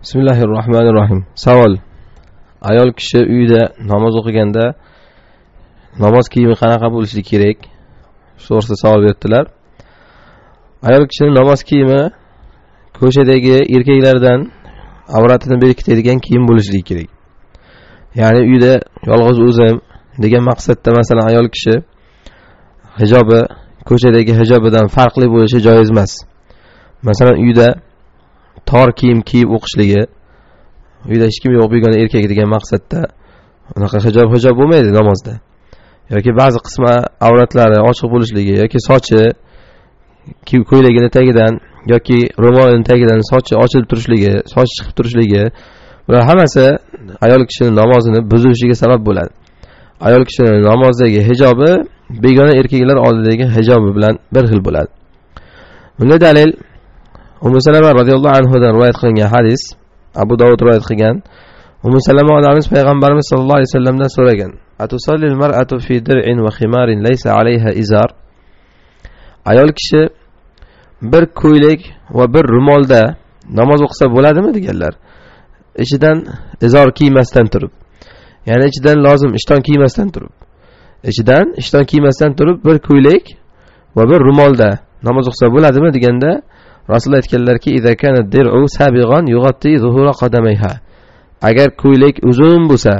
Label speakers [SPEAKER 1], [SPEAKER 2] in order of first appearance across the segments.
[SPEAKER 1] Bismillahirrohmanirrohim. Savol. Ayol kishi uyda namoz o'qiganda namoz kiyimi qanaqa bo'lishi kerak? Shu to'g'risida savol berdilar. Ayol kishining namoz kiyimi ko'chadagi erkaklardan avratini berkitadigan kiyim bo'lishi kerak. Ya'ni uyda yolg'iz o'zim degan maqsadda masalan ayol kishi hijobi ko'chadagi hijobidan farqli bo'lishi joiz emas. Masalan uyda tor kiyim kiyib o'qishligi, uyda hech kim yo'q bo'lgan erkak degan maqsadda unaqa hijob bo'lmaydi namozda. Yoki ba'zi qismi avratlari ochiq bo'lishligi yoki sochi ko'ylagini tagidan yoki ro'molining tagidan sochi ochilib turishligi, soch chiqib turishligi, bular hammasi ayol kishining namozini buzishiga sabab bo'ladi. Ayol kishining namozdagi hijobi begona erkaklar oldidagi hijobi bilan bir xil bo'ladi. Bunga dalil Ummu Salama radhiyallohu anhodan rivoyat qilingan hadis, Abu Dovud rivoyat qilgan. Ummu Salama onamiz payg'ambarimiz sollallohu alayhi vasallamdan so'ragan: "Atusallil mar'atu fi dir'in va khimarin laysa 'alayha izar?" Ayol kishi bir ko'ylak va bir ro'molda namoz o'qisa bo'ladimi deganlar. Ichidan izor kiymasdan turib. Ya'ni ichidan lozim ishton kiymasdan turib. Ichidan ishton kiymasdan turib bir ko'ylak va bir ro'molda namoz o'qisa bo'ladimi deganda Rasululloh aytganlarki: "Idza kana dir'u sabighan yughatti zuhura qadamayha." Agar ko'ylak uzun bo'lsa,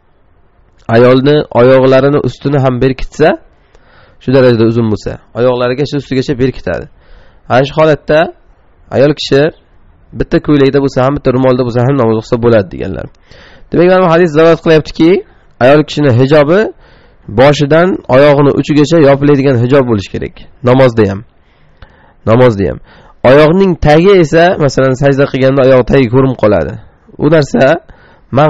[SPEAKER 1] ayolni oyoqlarini ustini ham berkitsa, shu darajada uzun bo'lsa, oyoqlarigacha ustigacha berkitadi. Ana shu holatda ayol kishi bitta ko'ylakda bo'lsa ham, bitta ro'molda bo'lsa ham namoz o'qisa bo'ladi deganlar. Demak, bu hadis dalolat qilyaptiki, ayol kishining hijobi boshidan oyog'ini uchigacha yopiladigan hijob bo'lishi kerak. Namozda ham. Oyoqning tagi esa, masalan, sajda qilganda oyoq tagi ko'rinib qoladi. U narsa man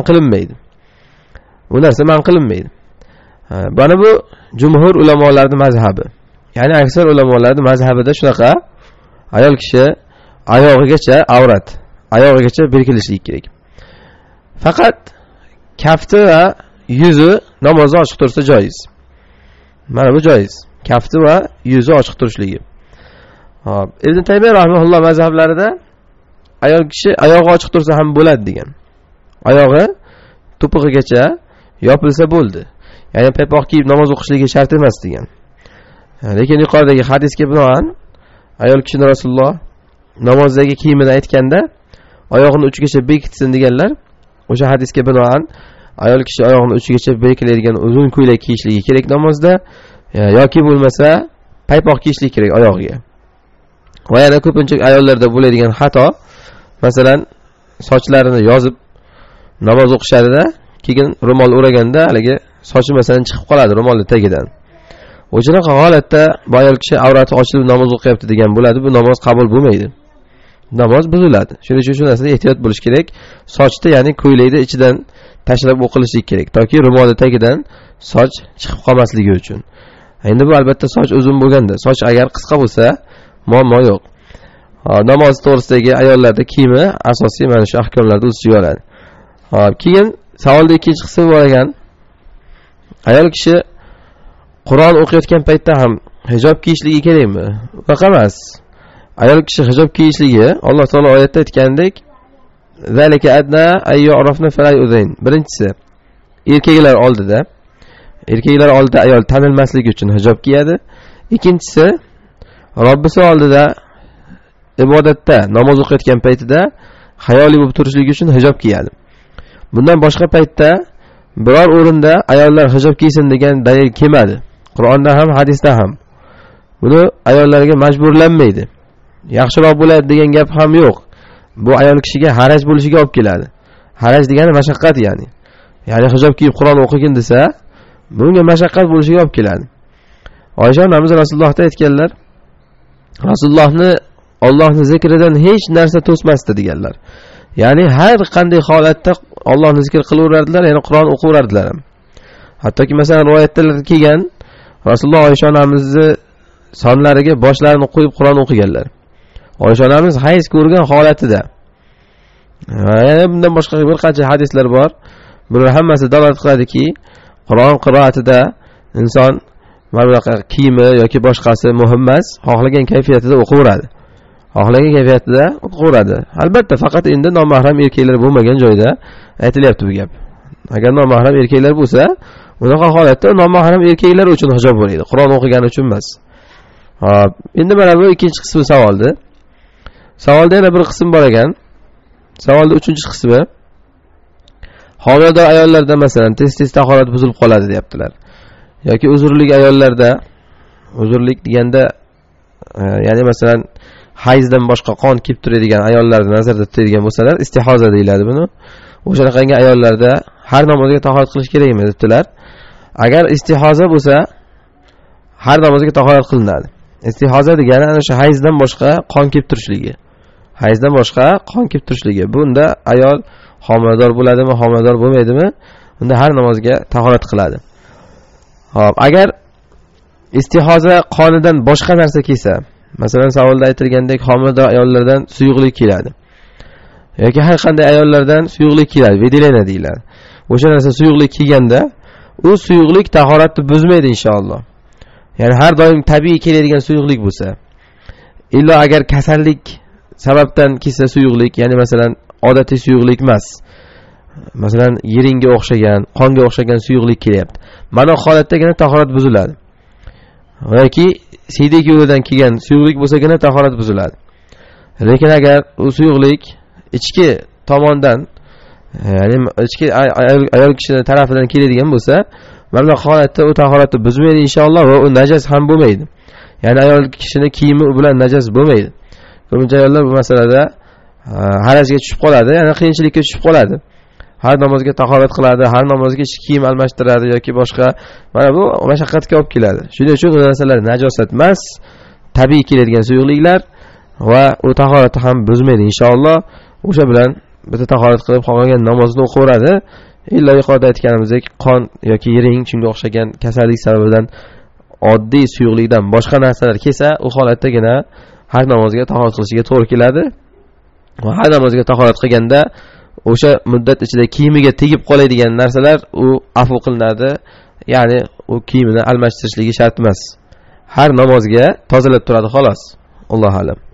[SPEAKER 1] qilinmaydi. Bana bu jumhur ulamolarning mazhabi. Ya'ni aksar ulamolarning mazhabida shunaqa, ayol kishi oyog'igacha avrat, oyog'igacha berkilishi kerak. Faqat kafti va yuzi namozda ochiq tursa joiz. Mana bu joiz. Kafti va yuzi ochiq turishligi. Ibn Taymiya rahimahulloh mazhablarida ayol kishi oyog'i ochiq tursa ham bo'ladi degan. Oyog'i to'pig'igacha yopilsa bo'ldi. Ya'ni paypoq kiyib namoz o'qishligi shart emas degan. Lekin yuqoridagi hadisga binoan ayol kishini Rasululloh namozdagi kiyimini aytganda oyog'ini uchigacha bekitsin deganlar. O'sha hadisga binoan ayol kishi oyog'ini uchigacha bekiladigan uzun ko'ylak kiyishligi kerak namozda, yoki bo'lmasa paypoq kiyishligi kerak oyog'iga. Va yana ko'pincha ayollarda bo'ladigan xato, masalan, sochlarini yozib namoz o'qishadida, keyin ro'mol o'raganda haligi sochi masalan chiqib qoladi ro'molning tagidan. O'shanaqa holatda bu ayol kishi avrati ochilib namoz o'qiyapti degan bo'ladi. Bu namoz qabul bo'lmaydi. Namoz buziladi. Shuning uchun shu narsada ehtiyot bo'lish kerak. Sochda, ya'ni ko'ylakni ichidan tashlab o'qilishi kerak, toki ro'molning tagidan soch chiqib qolmasligi uchun. Endi bu albatta soch uzun bo'lganda, soch agar qisqa bo'lsa muammo yo'q. Namoz to'g'risidagi ayollarda kiyimi asosiy mana shu ahkomlarda o'z ichiga oladi. Keyin savolda ikkinchi qismi bor ekan. Ayol kishi Qur'on o'qiyotgan paytda ham hijob kiyishligi kerakmi? Yo'q emas. Ayol kishi hijob kiyishligi Alloh taolo oyatda aytgandek, "Zalika adna ay yu'rafna fala yuzayn." Birinchisi, erkaklar oldida ayol tanilmasligi uchun hijob kiyadi. Ikkinchisi, Robbisi oldida ibodatda namoz o'qiyotgan paytida hayoli bo'lib turishligi uchun hijob kiyadi. Bundan boshqa paytda biror o'rinda ayollar hijob kiysin degan dalil kelmadi. Qur'onda ham, hadisda ham. Buni ayollarga majburlanmaydi. Yaxshiroq bo'ladi degan gap ham yo'q. Bu ayol kishiga haraj bo'lishiga olib keladi. Haraj degani mashaqqat ya'ni. Ya'ni hijob kiyib Qur'on o'qigin desa, bunga mashaqqat bo'lishiga olib keladi. Oysha onamiz Rasulullohga aytganlar, Rasulullohni Allohning zikridan hech narsa to'smasdi deganlar. Ya'ni har qanday holatda Allohni zikr qilaverardilar, ya'ni Qur'on o'qiverardilar ham. Hattoki masalan rivoyatlar kelgan, Rasululloh Oysha onamizni sonlariga boshlarini qo'yib Qur'on o'qiganlar. Oysha onamiz hayz ko'rgan holatida. Yana bundan boshqa bir qancha hadislar bor. Bular hammasi dalolat qiladiki, Qur'on qiroatida inson mana bunaqa kiyimi yoki boshqasi muhim emas, xohlagan kayfiyatida o'qiveradi. xohlagan kayfiyatida o'qiveradi. Albatta faqat endi nomahram erkaklar bo'lmagan joyda aytilyapti bu gap. Agar nomahram erkaklar bo'lsa, unaqa holatda nomahram erkaklar uchun hijob bo'ladi, Qur'on o'qigani uchun emas. Hop, endi mana bu ikkinchi qismi savoldi. Savolda yana bir qism bor ekan. Savolda 3-qismi. Homilador ayollarda masalan tez tahorat buzilib qoladi deyaptilar. Yoki uzrli ayollarda, uzrlik deganda ya'ni masalan hayzdan boshqa qon kelib turadigan ayollarni nazarda tutadigan bo'lsalar, istihoza deyiladi buni. O'shanaqangi ayollarda har namozga tahorat qilish kerakmi dedilar. Agar istihoza bo'lsa, har namozga tahorat qilinadi. Istihoza degani ana shu hayzdan boshqa qon kelib turishligi. Hayzdan boshqa qon kelib turishligi. Bunda ayol homilador bo'ladimi, homilador bo'lmaydimi? Unda har namozga tahorat qiladi. Xo'p, agar istihoza qonidan boshqa narsa kelsa, masalan savolda aytilgandek homilador ayollardan suyuqlik keladi. Yoki har qanday ayollardan suyuqlik keladi, vedilena deyiladi. O'sha narsa suyuqlik kelganda, u suyuqlik tahoratni buzmaydi inshaalloh. Ya'ni har doim tabiiy keladigan suyuqlik bo'lsa, illo agar kasallik sababdan kelsa suyuqlik, ya'ni masalan odatiy suyuqlik emas. Masalan yiringga o'xshagan, qonga o'xshagan suyuqlik kelyapti. Mana holatdagina tahorat buziladi. Yoki siydik yo'lidan kelgan suyuqlik bo'lsagina tahorat buziladi. Lekin agar u suyuqlik ichki tomondan, ya'ni ichki ayol kishining tarafidan keladigan bo'lsa, mana holatda u tahoratni buzmaydi inshaalloh va u najas ham bo'lmaydi. Ya'ni ayol kishining kiyimi bilan najas bo'lmaydi. Ko'pincha ayollar bu masalada harajga tushib qoladi, ya'ni qiyinchilikka tushib qoladi. Har namozga tahorat qiladi, har namozga ichki kiyim almashtiradi yoki boshqa. Mana bu mashaqqatga olib keladi. Shuning uchun bu narsalar najosat emas, tabiiy keladigan suyuqliklar va u tahoratni ham buzmaydi inshaalloh. O'sha bilan bitta tahorat qilib qolgan namozni o'qiveradi. Illa yuqorida aytganimizdek qon yoki yiring shunga o'xshagan kasallik sababidan oddiy suyuqlikdan boshqa narsalar kelsa, u holatdagina har namozga tahorat qilishiga to'g'ri keladi. Va har namozga tahorat qilganda o'sha muddat ichida kiyimiga tegib qoladigan narsalar u afv qilinadi. Ya'ni u kiyimini almashtirishligi shart emas. Har namozga tozalab turadi xolos. Allohu a'lam.